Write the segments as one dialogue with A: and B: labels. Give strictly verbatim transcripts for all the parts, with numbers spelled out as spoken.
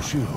A: Już, już.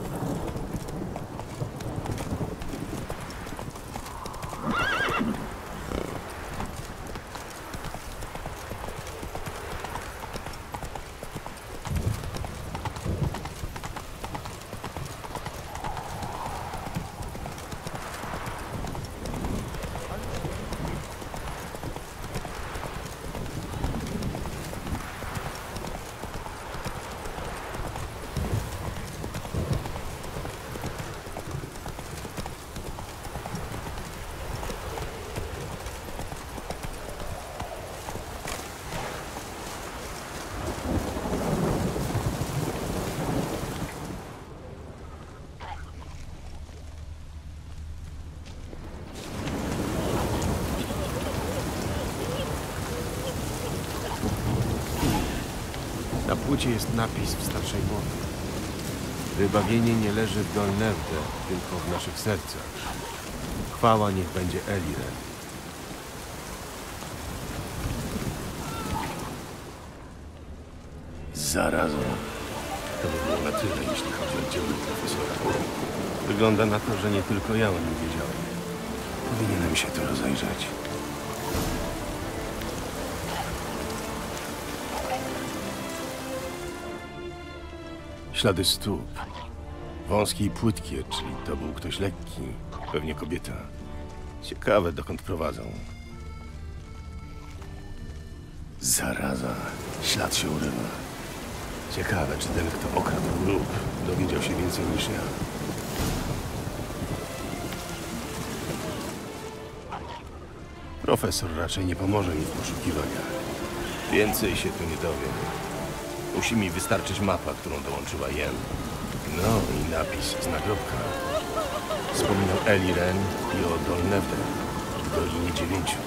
B: Na płycie jest napis w starszej mowie. Wybawienie nie leży w Dolnewde, tylko w naszych sercach. Chwała niech będzie Eliren.
A: Zaraza. To by było na tyle, jeśli chodzi o dzieło profesora.
B: Wygląda na to, że nie tylko ja o nim wiedziałem.
A: Powinienem się tu rozejrzeć.
B: Ślady stóp. Wąskie i płytkie, czyli to był ktoś lekki. Pewnie kobieta. Ciekawe, dokąd prowadzą.
A: Zaraza. Ślad się urywa.
B: Ciekawe, czy ten, kto okradł grób, dowiedział się więcej niż ja. Profesor raczej nie pomoże mi w poszukiwaniach. Więcej się tu nie dowiem. Musi mi wystarczyć mapa, którą dołączyła Jen. No i napis z nagrobka. Wspominał Eliren i o Dolnewde, w Dolinie Dziewięciu.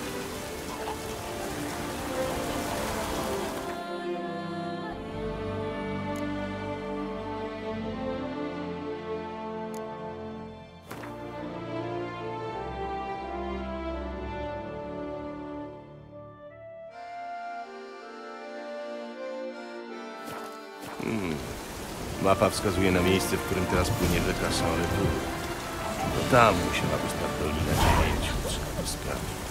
B: Hmm. Mapa wskazuje na miejsce, w którym teraz płynie rzeka Saint-Retour. To tam musiała być ta Dolina Dziewięciu. Trzeba to sprawdzić.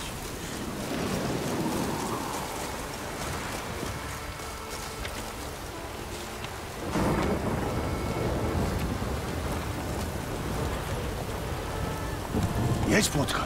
A: Jedź, płotka.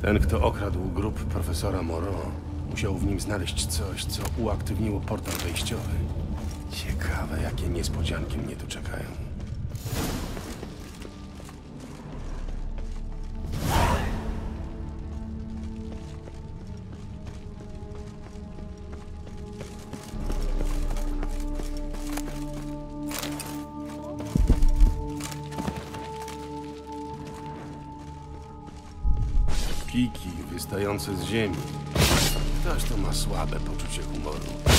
B: Ten, kto okradł grób profesora Moreau, musiał w nim znaleźć coś, co uaktywniło portal wejściowy. Ciekawe, jakie niespodzianki mnie tu czekają. Piki wystające z ziemi. Ktoś to ma słabe poczucie humoru.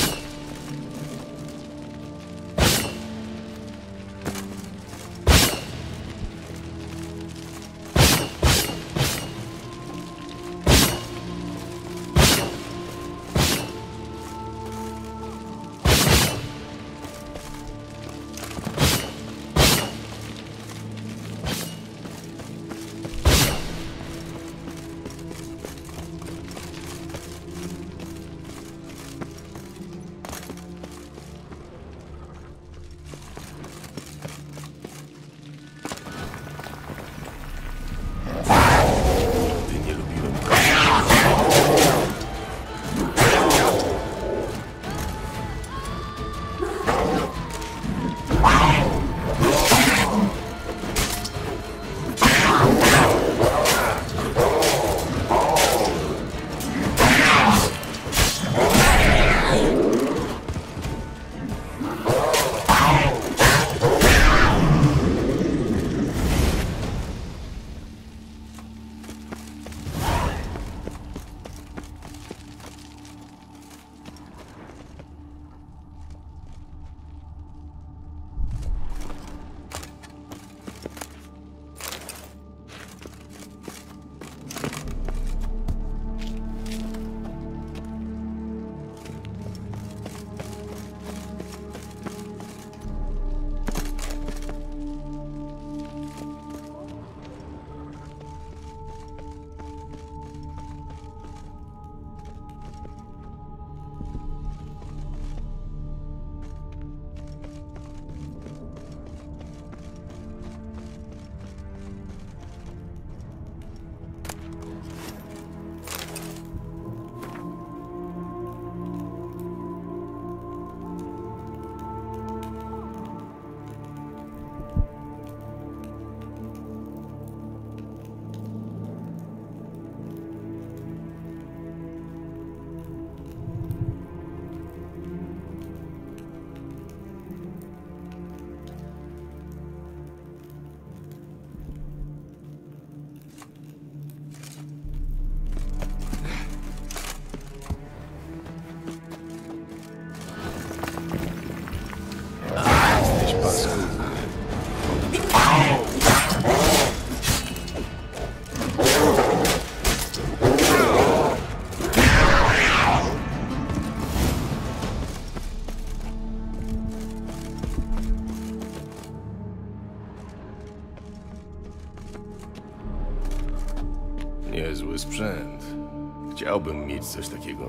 B: Niezły sprzęt. Chciałbym mieć coś takiego.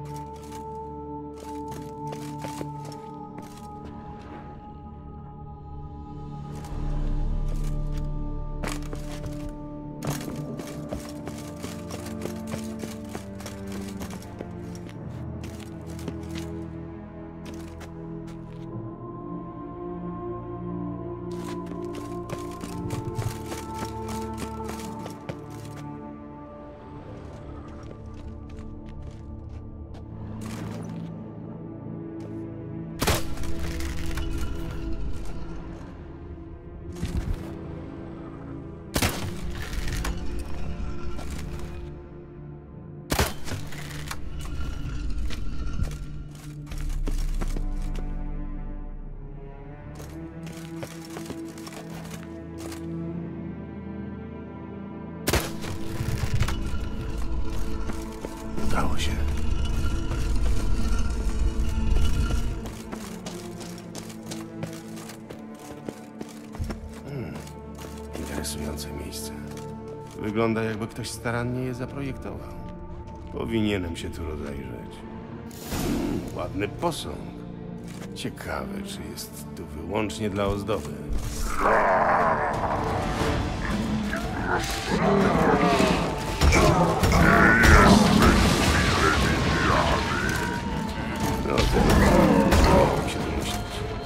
B: Udało się. Hmm. Interesujące miejsce. Wygląda, jakby ktoś starannie je zaprojektował. Powinienem się tu rozejrzeć. Hmm, ładny posąg. Ciekawe, czy jest tu wyłącznie dla ozdoby.
C: Oh!
B: No, teraz mogłem się domyślić.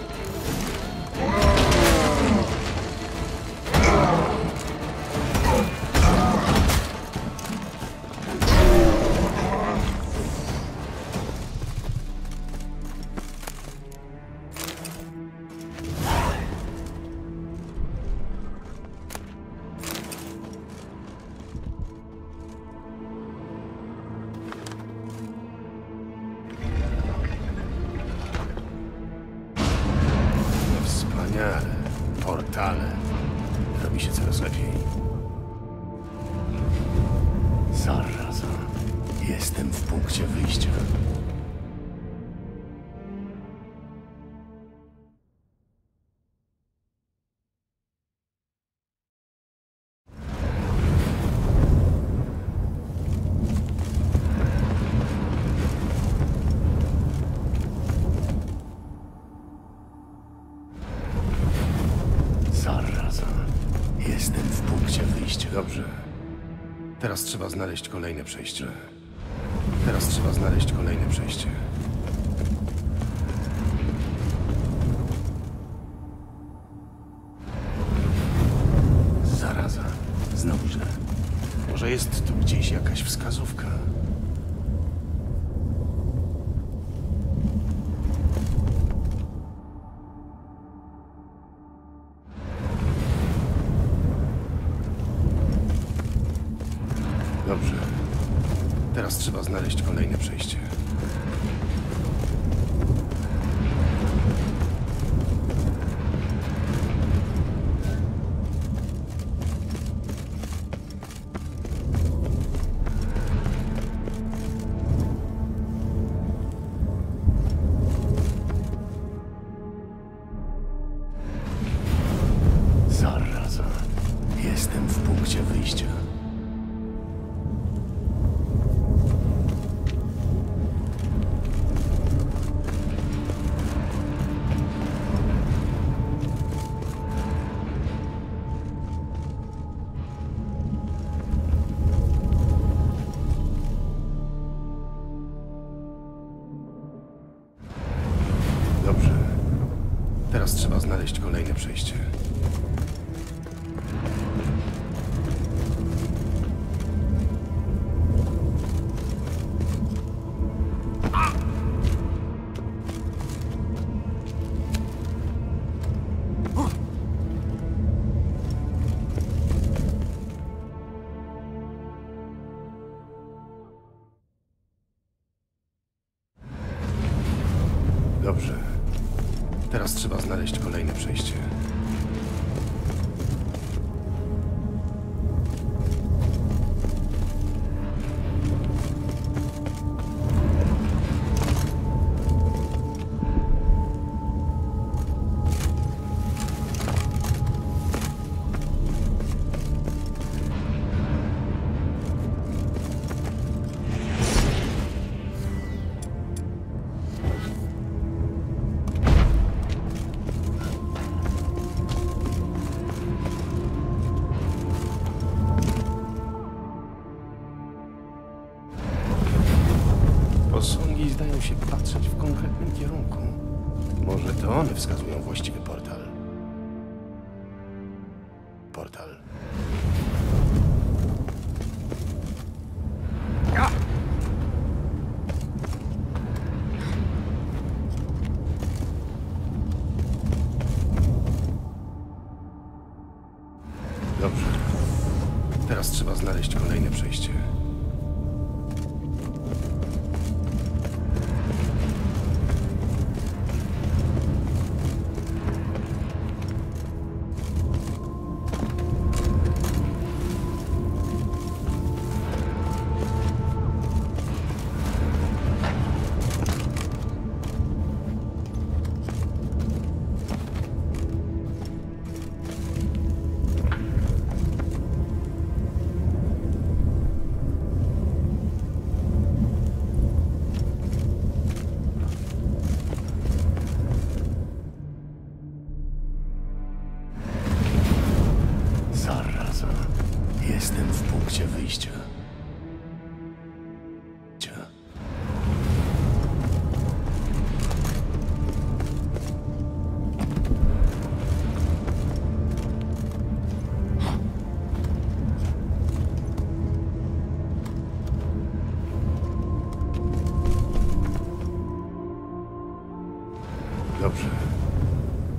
B: Wspaniale. Portale. Robi się coraz lepiej. Zaraza. Jestem w punkcie wyjścia. Jestem w punkcie wyjścia. Dobrze. Teraz trzeba znaleźć kolejne przejście. Teraz trzeba znaleźć kolejne przejście. Zaraza. Znowu źle. Może jest tu gdzieś jakaś wskazówka? Dobrze. Teraz trzeba znaleźć kolejne przejście. Zaraza. Jestem w punkcie wyjścia. Dobrze. Teraz trzeba znaleźć kolejne przejście. Dobrze. Teraz trzeba znaleźć kolejne przejście. Posągi zdają się patrzeć w konkretnym kierunku. Może to one wskazują właściwy portal. Portal. Dobrze. Teraz trzeba znaleźć kolejne przejście. Jestem w punkcie wyjścia.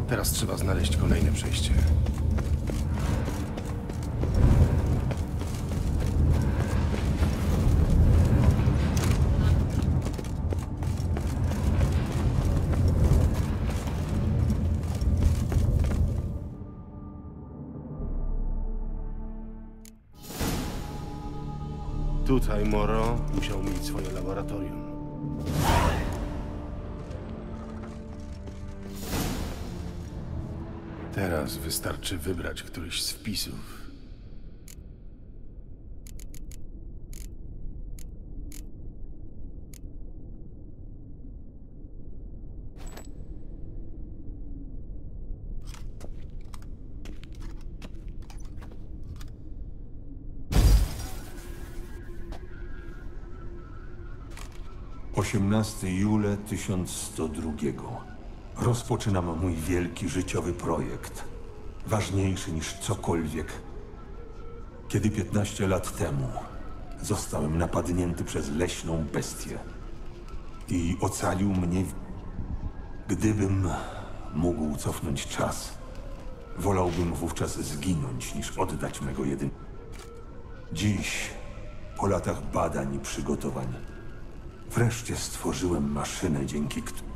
B: Teraz trzeba znaleźć kolejne przejście. Tutaj Moro musiał mieć swoje laboratorium. Teraz wystarczy wybrać któryś z wpisów.
C: osiemnastego jula tysiąc sto drugiego. Rozpoczynam mój wielki życiowy projekt. Ważniejszy niż cokolwiek. Kiedy piętnaście lat temu zostałem napadnięty przez leśną bestię i ocalił mnie. Gdybym mógł cofnąć czas, wolałbym wówczas zginąć niż oddać mego jedynego. Dziś, po latach badań i przygotowań, wreszcie stworzyłem maszynę, dzięki której...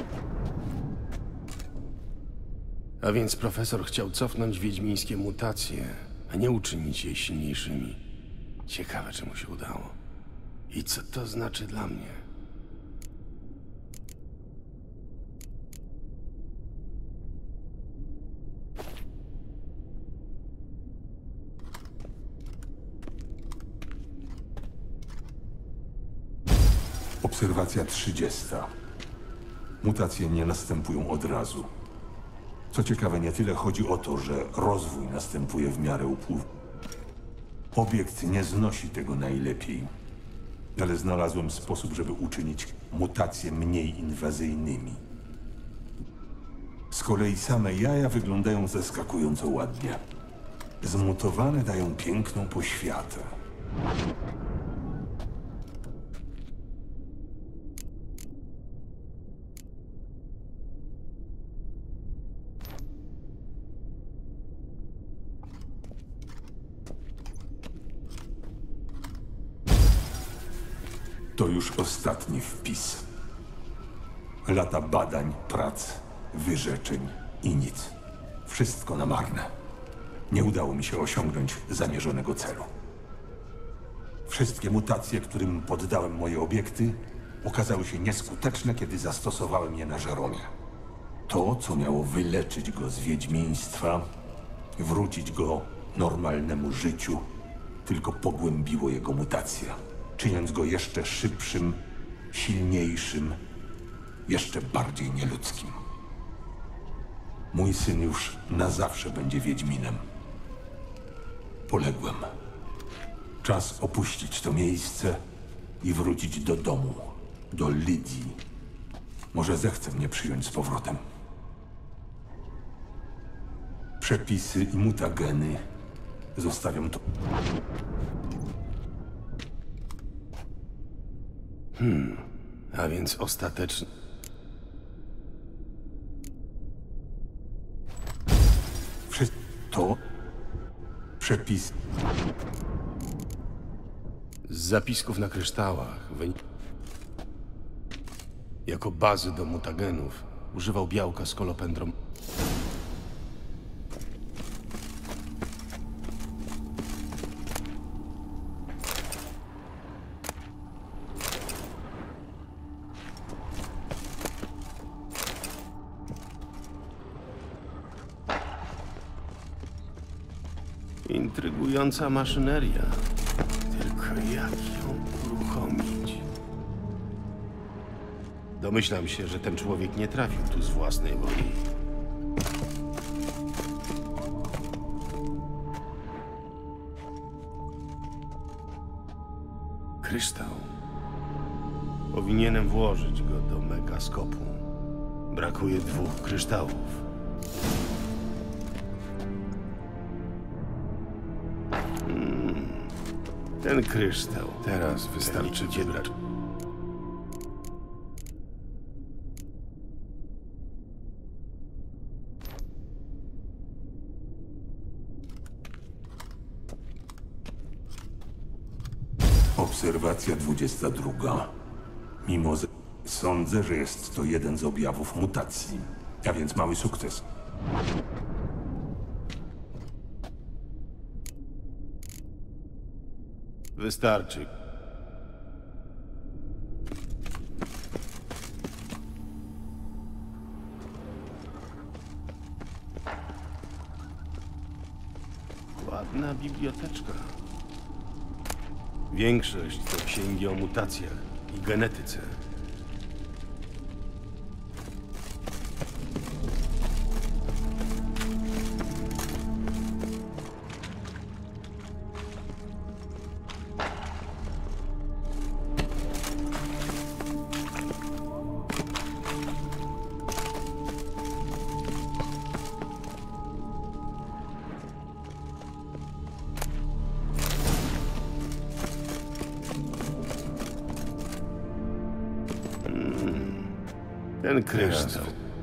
B: A więc profesor chciał cofnąć wiedźmińskie mutacje, a nie uczynić je silniejszymi. Ciekawe, czy mu się udało. I co to znaczy dla mnie?
C: Obserwacja trzydziesta. Mutacje nie następują od razu. Co ciekawe, nie tyle chodzi o to, że rozwój następuje w miarę upływu. Obiekt nie znosi tego najlepiej, ale znalazłem sposób, żeby uczynić mutacje mniej inwazyjnymi. Z kolei same jaja wyglądają zaskakująco ładnie. Zmutowane dają piękną poświatę. To już ostatni wpis. Lata badań, prac, wyrzeczeń i nic. Wszystko na marne. Nie udało mi się osiągnąć zamierzonego celu. Wszystkie mutacje, którym poddałem moje obiekty, okazały się nieskuteczne, kiedy zastosowałem je na Żeromie. To, co miało wyleczyć go z wiedźmiństwa, wrócić go normalnemu życiu, tylko pogłębiło jego mutację, czyniąc go jeszcze szybszym, silniejszym, jeszcze bardziej nieludzkim. Mój syn już na zawsze będzie Wiedźminem. Poległem. Czas opuścić to miejsce i wrócić do domu, do Lidii. Może zechce mnie przyjąć z powrotem. Przepisy i mutageny zostawiam tu.
B: Hmm, a więc ostatecznie...
C: Wszystko to przepis.
B: Z zapisków na kryształach wynika... Jako bazy do mutagenów używał białka z kolopendrom. Intrygująca maszyneria. Tylko jak ją uruchomić? Domyślam się, że ten człowiek nie trafił tu z własnej woli. Kryształ. Powinienem włożyć go do megaskopu. Brakuje dwóch kryształów. Hmm. Ten kryształ. Teraz wystarczy wybrać.
C: Obserwacja dwudziesta druga. Mimo z... Sądzę, że jest to jeden z objawów mutacji, a więc mały sukces.
B: Wystarczy. Ładna biblioteczka. Większość to księgi o mutacjach i genetyce. Ten kryształ.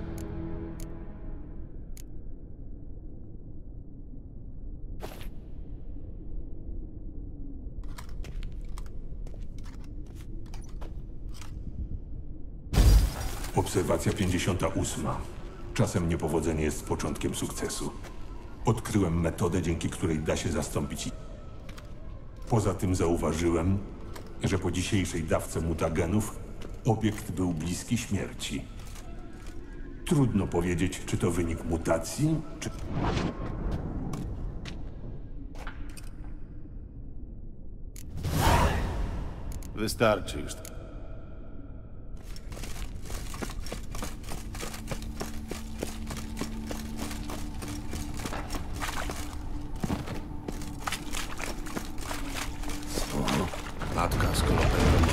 C: Obserwacja pięćdziesiąta ósma. Czasem niepowodzenie jest początkiem sukcesu. Odkryłem metodę, dzięki której da się zastąpić. Poza tym zauważyłem, że po dzisiejszej dawce mutagenów obiekt był bliski śmierci. Trudno powiedzieć, czy to wynik mutacji, czy...
B: Wystarczy już. Matka z kolopem.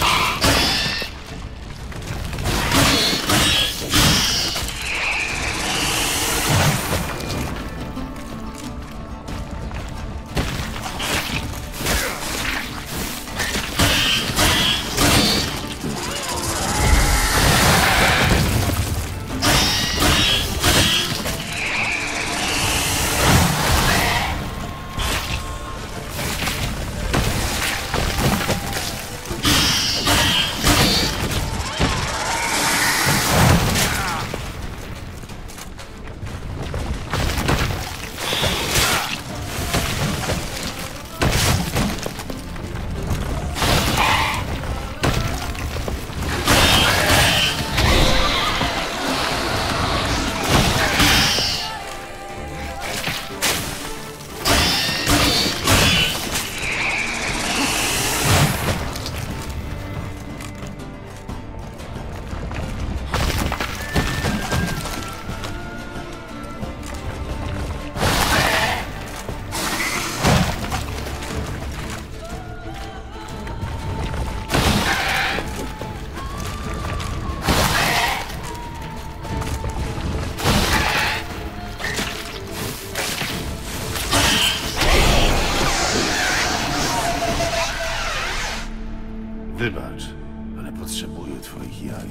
B: Wybacz, ale potrzebuję twoich jaj.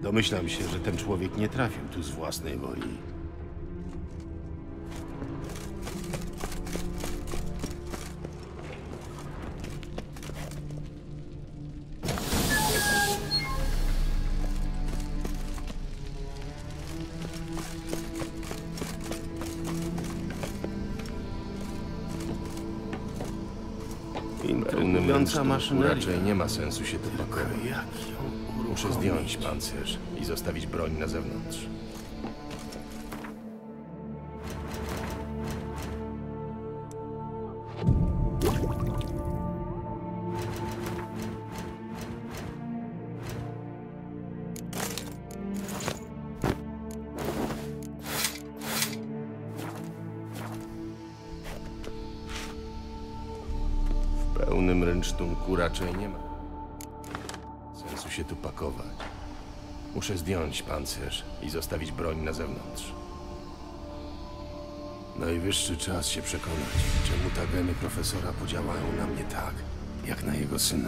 B: Domyślam się, że ten człowiek nie trafił tu z własnej woli. Intrygująca maszyneria. Raczej nie ma sensu się tu pakować. Muszę zdjąć pancerz i zostawić broń na zewnątrz. W pełnym rynsztunku raczej nie ma sensu się tu pakować. Muszę zdjąć pancerz i zostawić broń na zewnątrz. Najwyższy czas się przekonać, czemu te geny profesora podziałają na mnie tak, jak na jego syna.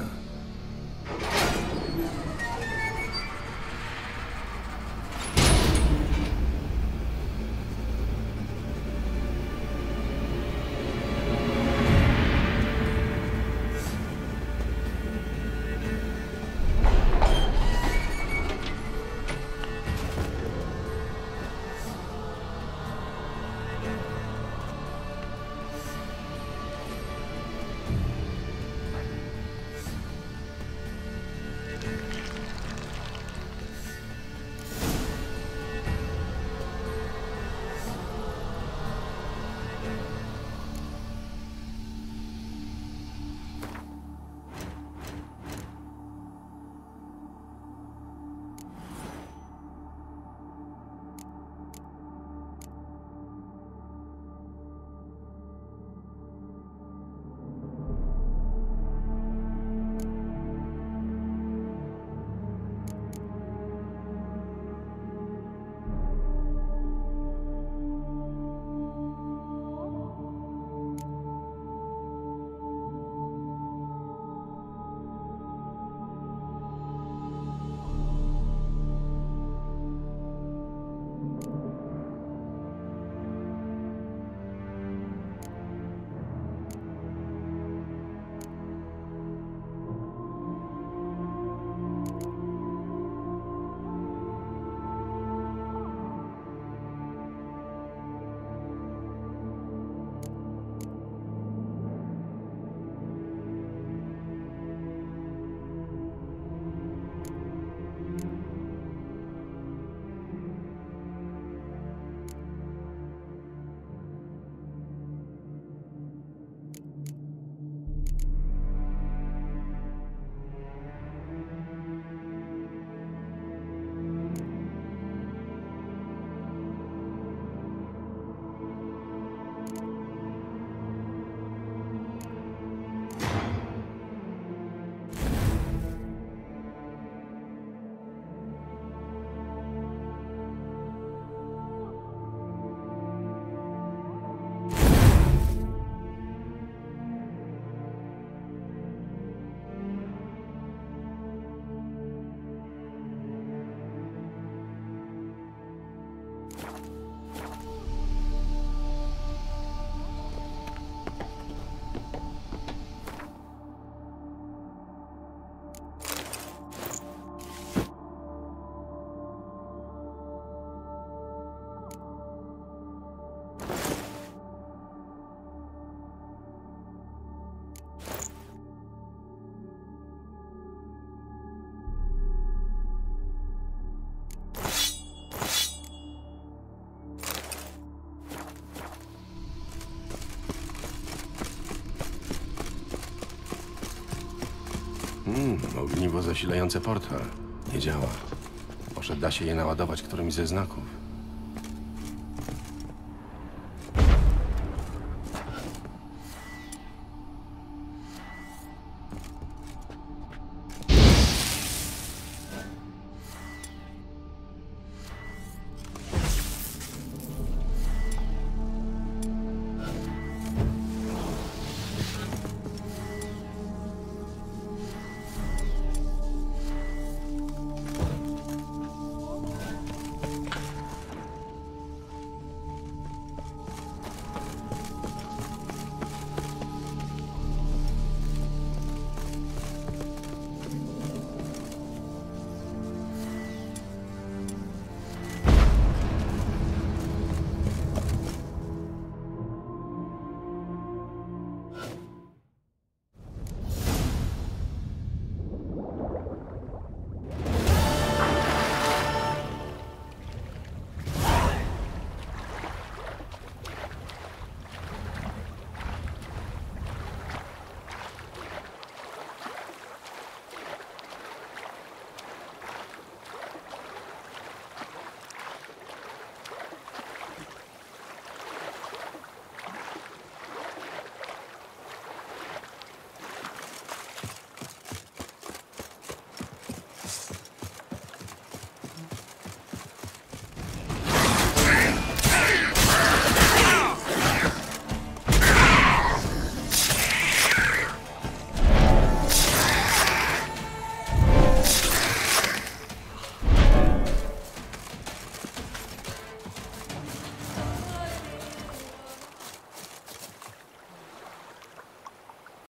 B: Hmm, ogniwo zasilające portal. Nie działa. Może da się je naładować którymś ze znaków.